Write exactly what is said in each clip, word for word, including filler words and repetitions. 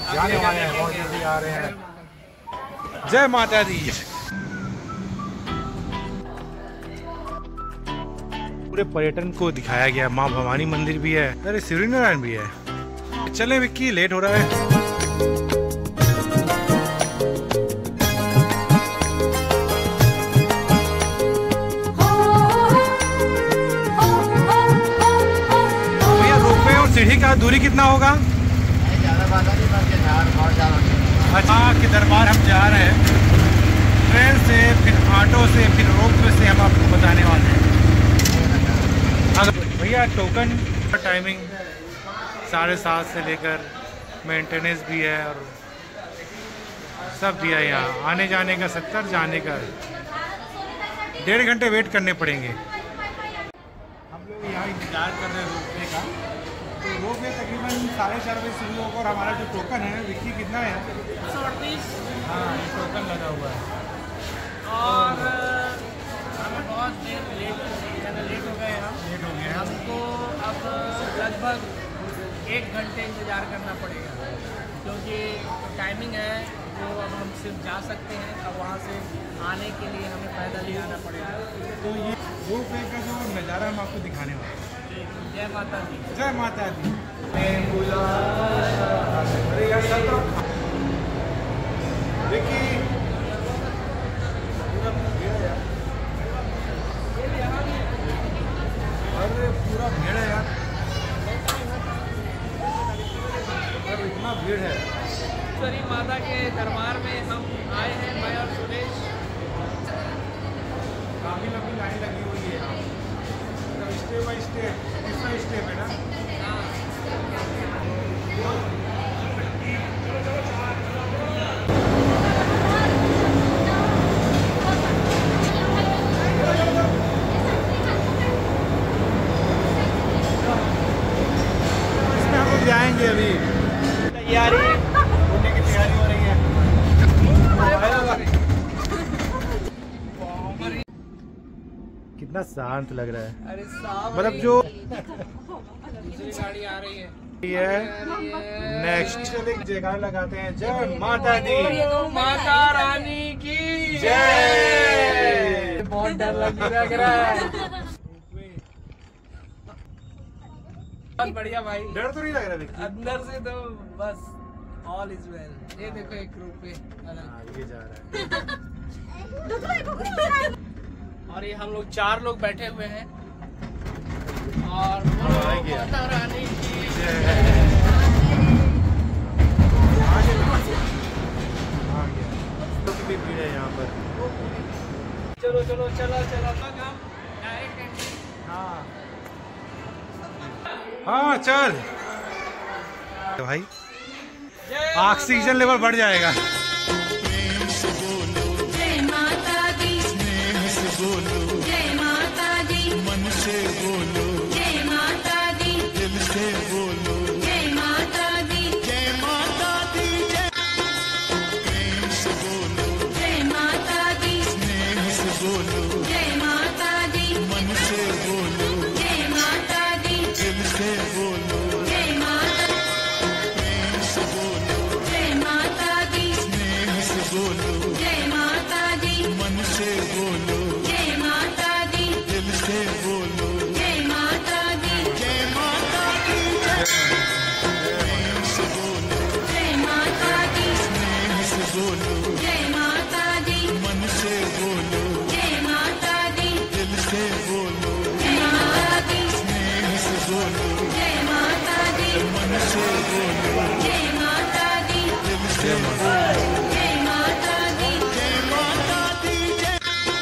जाने वाले हैं, बहुत जल्दी आ रहे हैं। जय माता दी। पूरे पर्यटन को दिखाया गया। माँ भवानी मंदिर भी है, अरे सूर्यनारायण भी है। चले विक्की, लेट हो रहा है। सीढ़ी का दूरी कितना होगा? अच्छा के दरबार हम जा रहे हैं ट्रेन से, फिर ऑटो से, फिर रोपवे से हम आपको बताने वाले हैं। अगर भैया टोकन का टाइमिंग साढ़े सात से लेकर मेंटेनेंस भी है और सब दिया है। यहाँ आने जाने का सत्तर, जाने का डेढ़ घंटे वेट करने पड़ेंगे। हम लोग यहाँ इंतजार कर रहे हैं रोपवे का। तो रोपवे तकरीबन साढ़े चार बजे शुरू होगा और हमारा जो टोकन है विक्की कितना है? सौ अड़तीस। हाँ, ये टोकन लगा हुआ है और हमें बहुत देर लेट लेट हो गए हम लेट हो गए हमको अब लगभग एक घंटे इंतज़ार करना पड़ेगा, क्योंकि टाइमिंग है वो अब हम सिर्फ जा सकते हैं। अब वहाँ से आने के लिए हमें पैदल ही आना पड़ेगा। तो ये रोपवे का जो नज़ारा हम आपको दिखाने वाले हैं। जय माता दी। जय माता दी। विक्की अरे पूरा भीड़ है यार, इतना भीड़ है। श्री माता के दरबार में हम आए हैं, मैं और सुरेश। काफी लंबी लाइन लगी हुई है यहाँ, मतलब स्टेप बाई स्टेप, तीसरा स्टेप है ना। इसमें हम लोग जाएंगे अभी, तैयारी घूमने की तैयारी हो रही है। कितना शांत लग रहा है। अरे साहब, मतलब जो दूसरी गाड़ी आ रही है ये नेक्स्ट जयकार लगाते हैं। जय माता दी। माता रानी की जय। बहुत डर लग रहा है। बहुत बढ़िया भाई, डर तो नहीं लग रहा देखिए। अंदर से तो बस ऑल इज वेल। ये देखो एक ग्रुप पे ये जा रहा है और ये हम लोग चार लोग बैठे हुए हैं और माता रानी की भी भीड़ है यहाँ पर। चलो चलो चलो चलो हम डायरेक्ट। हाँ हाँ चल तो भाई ऑक्सीजन लेवल बढ़ जाएगा। जय माता दी, स्नेह से बोलो, जय माता दी, मन से बोलो, जय माता दी, दिल से बोलो, जय माता दी, जय माता दी, जय प्रेम से बोलो, जय माता दी, स्नेह से बोलो, जय माता दी, मन से बोलो, जय माता दी, दिल से बोलो, जय माता, प्रेम से बोलो, जय माता दी, स्नेह से बोलो, जय माता दी, मन से बोलो, जय माता दी, दिल से बोलो, जय माता दी, जय माता दी, प्रेम से बोलो, जय माता दी, स्नेह से बोलो, जय माता दी, मन से बोलो, जय माता दी, दिल से बोलो, जय माता दी, स्नेह से बोलो, जय माता दी, मन से बोलो, जय माता दी, दिल से बोलो, जय माता दी, जय माता दी, जय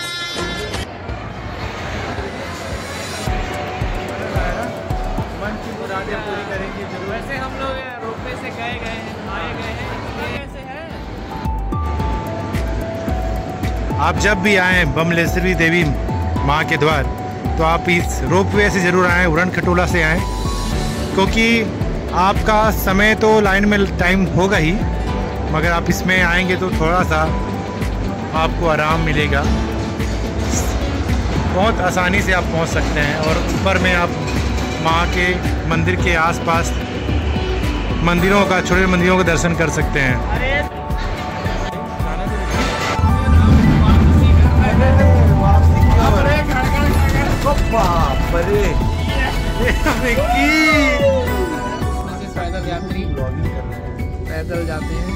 मन की मुरादें पूरी करेंगे जरूर। वैसे हम लोग रोपवे से गए गए हैं, आए गए हैं, इसलिए ऐसे है। आप जब भी आएँ बमलेश्वरी देवी माँ के द्वार, तो आप इस रोपवे से ज़रूर आएँ, उड़न खटोला से आएँ, क्योंकि आपका समय तो लाइन में टाइम होगा ही, मगर आप इसमें आएंगे तो थोड़ा सा आपको आराम मिलेगा। बहुत आसानी से आप पहुंच सकते हैं और ऊपर में आप माँ के मंदिर के आसपास मंदिरों का, छोटे मंदिरों का दर्शन कर सकते हैं। पैदल यात्री पैदल जाते हैं।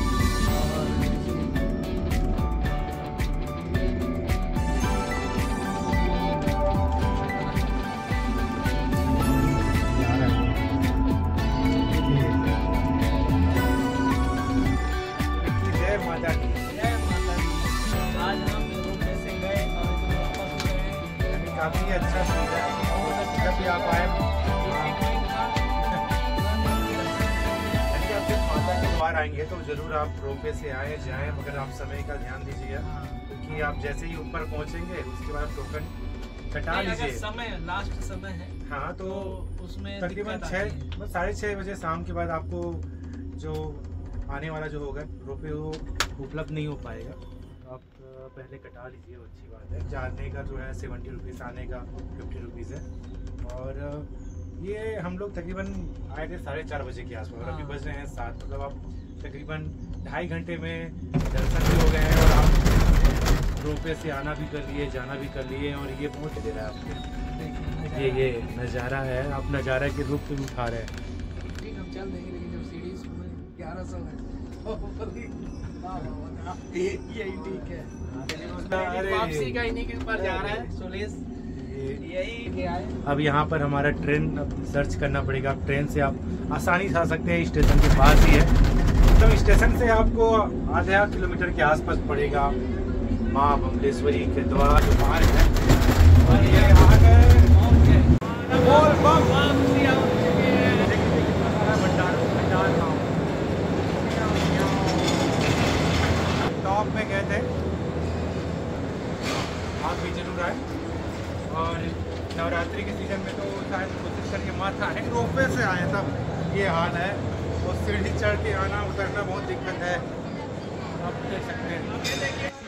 जय माता दी। जय माता दी। आज हम रोपवे से गए और वापस गए। काफी अच्छा सुविधा है, जब भी आप आए माता के द्वार आएंगे तो जरूर आप रोपवे से आए जाएं, मगर आप समय का ध्यान दीजिए, क्योंकि आप जैसे ही ऊपर पहुंचेंगे उसके बाद टोकन कटा लीजिए। समय लास्ट समय है हाँ, तो उसमें तकरीबन छः साढ़े छः बजे शाम के बाद आपको जो आने वाला जो होगा रोपवे वो उपलब्ध नहीं हो पाएगा। आप पहले कटा लीजिए, वो अच्छी बात है। जाने का जो है सेवेंटी रुपीज़, आने का फिफ्टी रुपीज़ है। और ये हम लोग तकरीबन आए थे साढ़े चार बजे के आसपास, और अभी बज रहे हैं सात, मतलब आप तकरीबन ढाई घंटे में दर्शन भी हो गए हैं और आप रोपवे से आना भी कर लिए, जाना भी कर लिए। और ये बहुत दे रहा है आपको, ये ये नज़ारा है, आप नज़ारा के रूप में उठा रहे हैं। ठीक हम चल देंगे, लेकिन जब सीढ़ी ग्यारह सौ है यही ठीक है। वापसी का इन्हीं के ऊपर जा रहा है सुलेश, यही आए। अब यहाँ पर हमारा ट्रेन अब सर्च करना पड़ेगा। ट्रेन से आप आसानी से आ सकते हैं, स्टेशन के पास ही है। मतलब स्टेशन से आपको आधा किलोमीटर के आसपास पड़ेगा माँ बमलेश्वरी के द्वार जो पार्क है। और ये आ गए टॉप में गए थे, आप भी जरूर आए। और नवरात्रि के सीजन में तो शायद कोशिश करके मत आए, रोपवे से आए तब ये हाल है। और सीढ़ी चढ़ के आना उतरना बहुत दिक्कत है, आप देख सकते हैं।